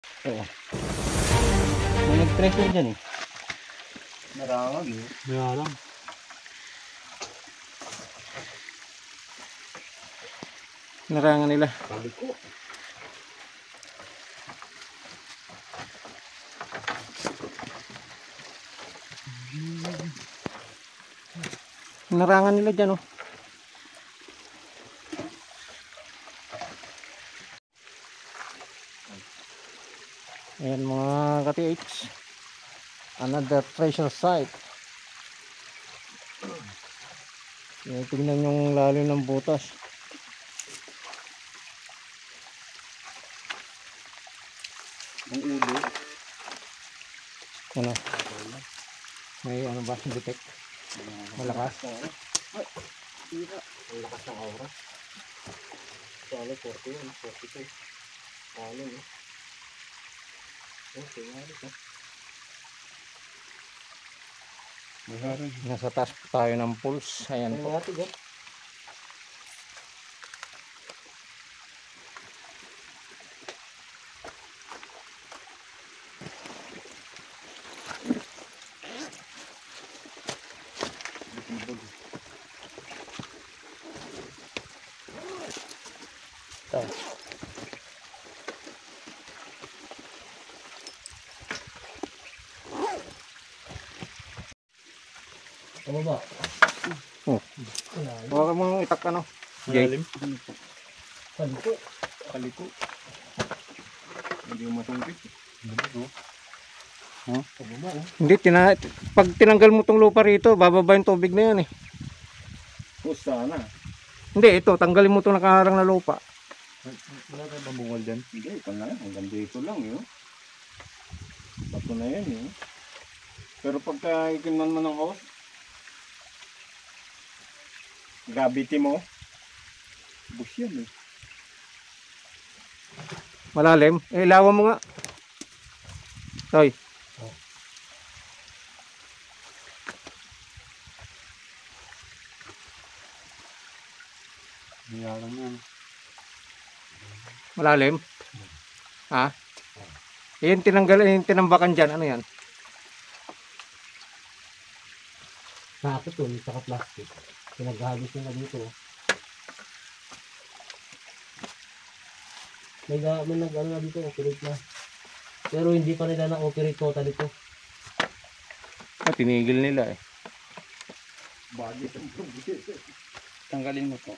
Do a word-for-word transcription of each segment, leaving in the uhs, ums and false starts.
Oo. May nag-treasure dyan eh. Narangag eh. Narang. Narangan nila. Kaliko. Narangan nila dyan oh. Ayan mga ka-T H. Another treasure site. Ayan, tingnan yung lalim ng butas. Ang ulo. Ano? May ano ba? Detect? Malakas? Ay, tira. Ang lakas ng aura. Salo, forty yun. forty-two. Salo, no? Oh, tingnan ito. Maharan. Nasa taas tayo ng pulse. Ayan po. Tingnan natin, Ito. Ano ba? Oh. Huwag mo itak ano. Jay. Malalim. Kaliko. Kaliko. Hindi mo matungkit. No? Huh? Pababa, oh. Hindi, tina pag tinanggal mo tong lupa rito, bababa yung tubig na yan eh. Oh, sana. Hindi, ito, tanggalin mo itong nakaharang na lupa. Wala tayong pambungol dyan. Hindi, ito na yan. Hanggang dito lang, yun. Bato na yan, yun. Pero pagka ikinan mo ng hose, gravity mo, bus yan eh. Malalim. Eh, ilawan mo nga. Toy. Mayarang yan. Malalim. Ha? Yung tinanggal, yung tinambakan dyan, ano yan? Sakit yun, saka plastic. Pinaghagis nila dito. May, may nag-ano na dito, operate na. Pero hindi pa nila na-operate total ito. Ah, tinigil nila eh. Bagay ang problema. Tanggalin mo to.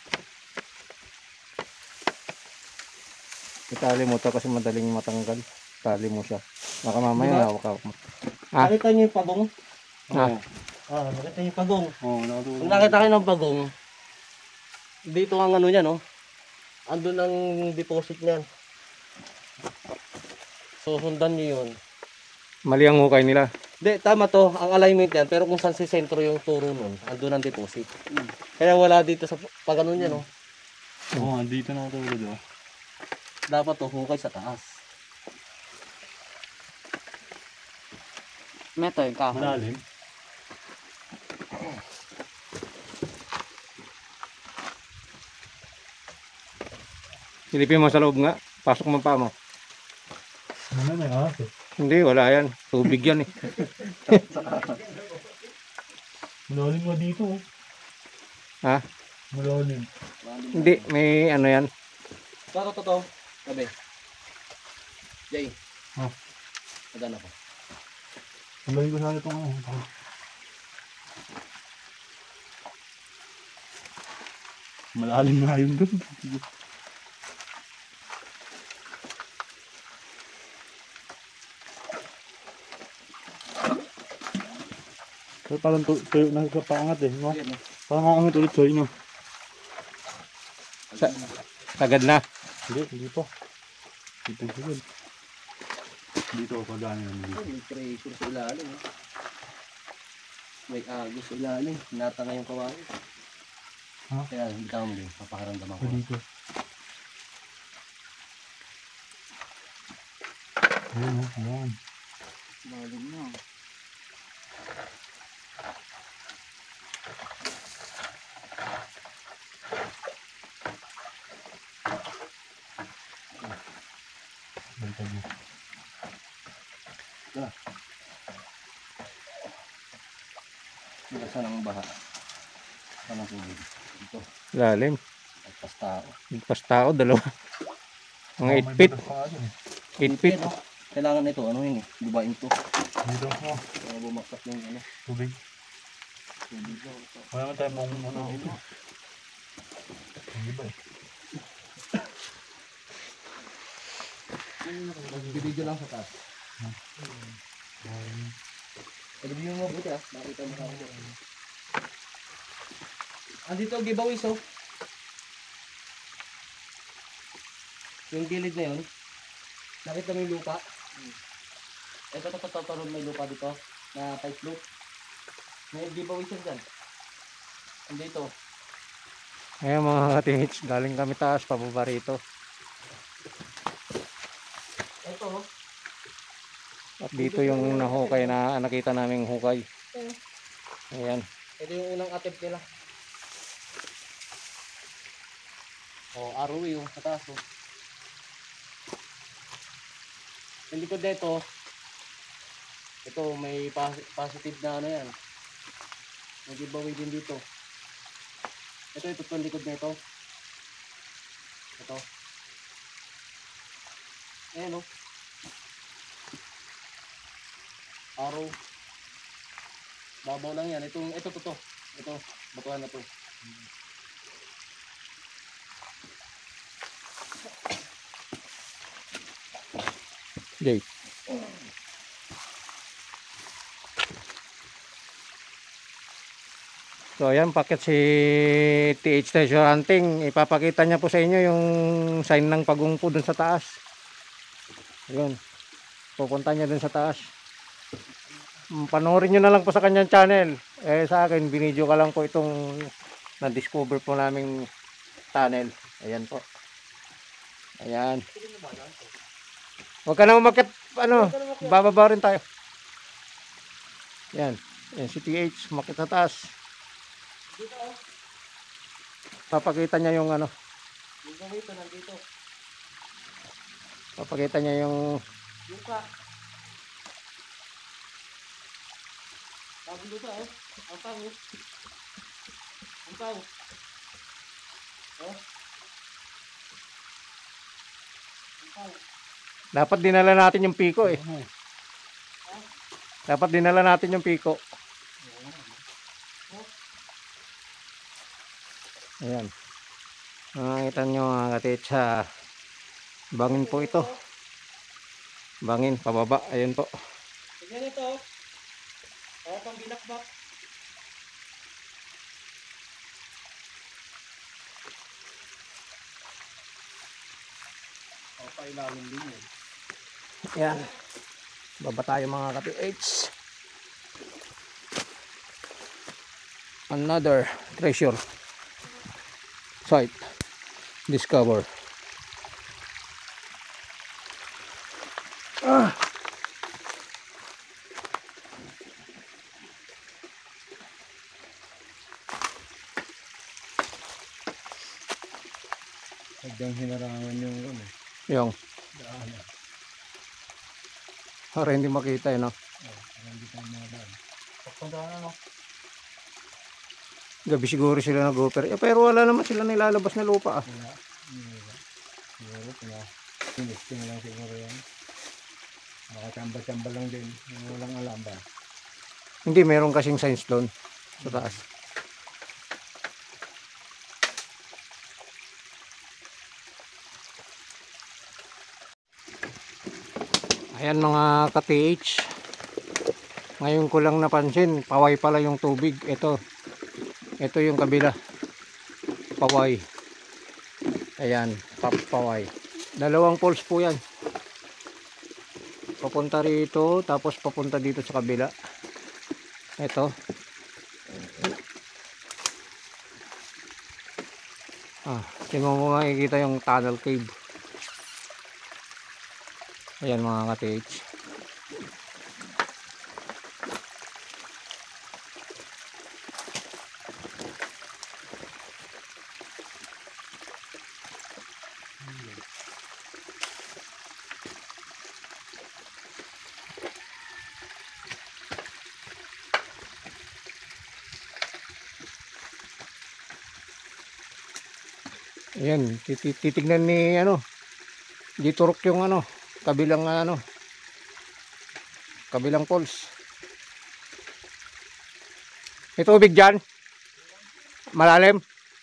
Itali mo to kasi madaling matanggal. Tali mo siya. Baka mamaya Diba? hawak-hawak mo. Ah. Nakita niyo yung pagong? Ah. Ah, nakita niyo yung pagong. Oo, oh, nakatulog. Kung nakita kayo ng pagong, dito ang ano niya, no? Andun ang deposit niyan. So, sundan niyo yun. Mali ang hukay nila. Hindi, tama to, ang alignment yan. Pero kung saan si sentro yung turo nun, andun ang deposit. Kaya wala dito sa pag ano niya, no? Oo, oh, dito nakatulog oh. Dapat to, hukay sa taas. Meto yung kahoy. Malalim. Silipin mo sa loob nga. Pasok mo pa mo. Ano may ahas eh. Hindi, wala yan. Tubig yan eh. Malalim nga dito oh. Ha? Malalim. Hindi, may ano yan. Totoo, totoo. Sabi. Jay. Ha? Adan ako. Tanggalin ko sana itong ano. Malalim nga yun doon. Pero parang tu- tuyo na sa paangat eh. No? Parang aangat ulit sa inyo. Sa sagad na. Hindi, hindi pa. Dito sigod. Dito ako pagdaan yun. Dito. May pressure sa ilalim. Eh. May agos sa ilalim. Natanga yung kawain. Ha? Kaya hindi ka mo din. Papakaramdaman ko. Ah, dito. Ayan o, ayan. Malim na. Baliktad mo. Saan ang baha? Saan ang tubig? Dito. Lalim. Nagpas tao. Nagpas tao, dalawa. Mga Oh, eight may feet. butas pa ano eh. eight feet. No? Kailangan ito, ano yun eh, dubain to. Dito, oh, Para bumaksak yung ano. tubig. Tubig lang. Wala naman tayo mong ano ito. Hindi ba eh? Bibidyo lang sa taas. Pag-review mo buti ah, makita mo sa akin. Andito giveaways oh. Yung gilid na yun, nakita mo yung lupa. Ito, ito, ito, ito, ito, may lupa dito na pipe loop. May giveaways yan dyan. Andito. Ayan mga ka-T H, galing kami taas, pababa rito. Ito oh. At dito yung nahukay na nakita naming hukay. Ayan. Ito yung unang attempt nila. Oh, arrow yung sa taas oh. Yung likod nito, ito may pas- positive na ano yan. May giveaway din dito. Ito, ito itong likod nito. Ito. Ayan oh. Arrow. Babaw lang yan. Itong, ito, ito, ito. Ito, batuhan na to. Jay. So ayan, pakit si T H Treasure Hunting. Ipapakita niya po sa inyo yung sign ng pagungpo dun sa taas. Ayun. Pupunta niya dun sa taas. Mm, Panoorin nyo na lang po sa kanyang channel. Eh sa akin, binidyo ka lang po itong na-discover po naming tunnel. Ayan po. Ayan. Huwag ka na umakit, ano, bababa rin tayo. Yan. Yan si T H, umakit sa taas. Dito oh. Papakita niya yung ano, Giveaway ito nandito. papakita niya yung Luka. Sabi luka oh. Ang tao. Ang tao. Oh. Ang tao. dapat dinala natin yung piko eh. Dapat dinala natin yung piko. Ayan. Nakikita nyo mga ka-T H, ha. Bangin po ito. Bangin, pababa. Ayun po. Tignan ito. Oh, pang binakbak. Oh, pailalim din yun. Ayan. Baba tayo mga ka-T H. Another treasure site discover. Ah. Hanggang hinarangan yung ano. Yung Daan. para hindi makita eh, no? Oh, parang hindi tayo madaan. Pagpunta na no. Gabi siguro sila nag-offer. Eh, pero wala naman sila nilalabas na lupa ah. Wala. Siguro pala. Sinisting lang siguro yan. Nakachamba-chamba lang din. Walang alam ba? Hindi, meron kasing signs doon sa taas. Ayan mga ka-T H. Ngayon ko lang napansin, paway pala yung tubig. Ito. Ito yung kabila. Paway. Ayan, paway. Dalawang poles po yan. Papunta rito, tapos papunta dito sa kabila. Ito. Ah, tingnan mo makikita yung tunnel cave. Ayan mga ka-T H. Ayan, titi- titignan ni ano, giturok yung ano, kabilang ano, kabilang poles. May tubig dyan? Malalim?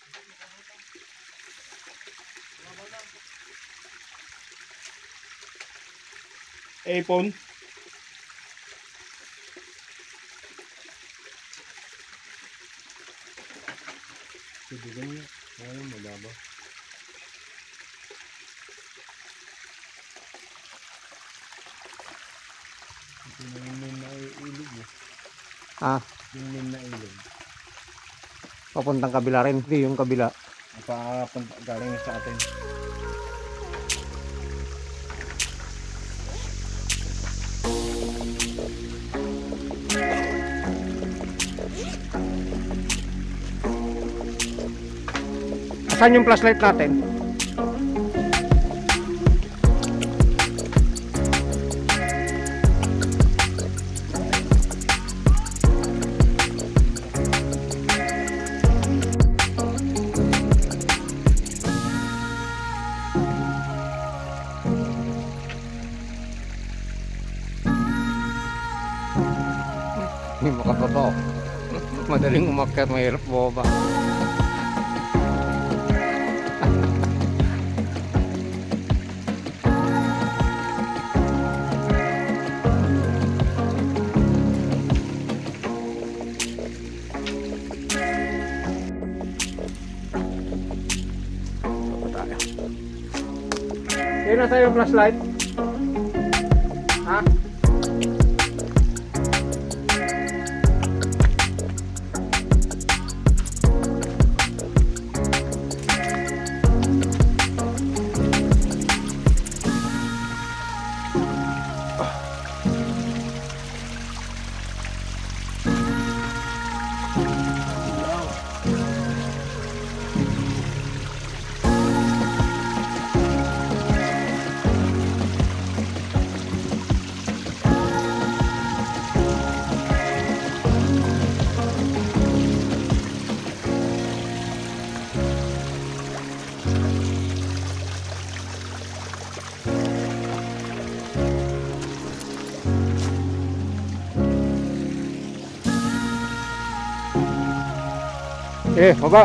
iPhone. Tubigan niya. Alam mo, laba. Ito na yung main na ilog eh. Ah, Yung main na ilog. papuntang kabila rin. Hindi, yung kabila. Nakapunta galing sa atin. Saan yung flashlight natin? Hindi makababa. Madaling umakyat, mahirap bumaba. Yun na sa'yo yung flashlight. Ha? Eh, baba.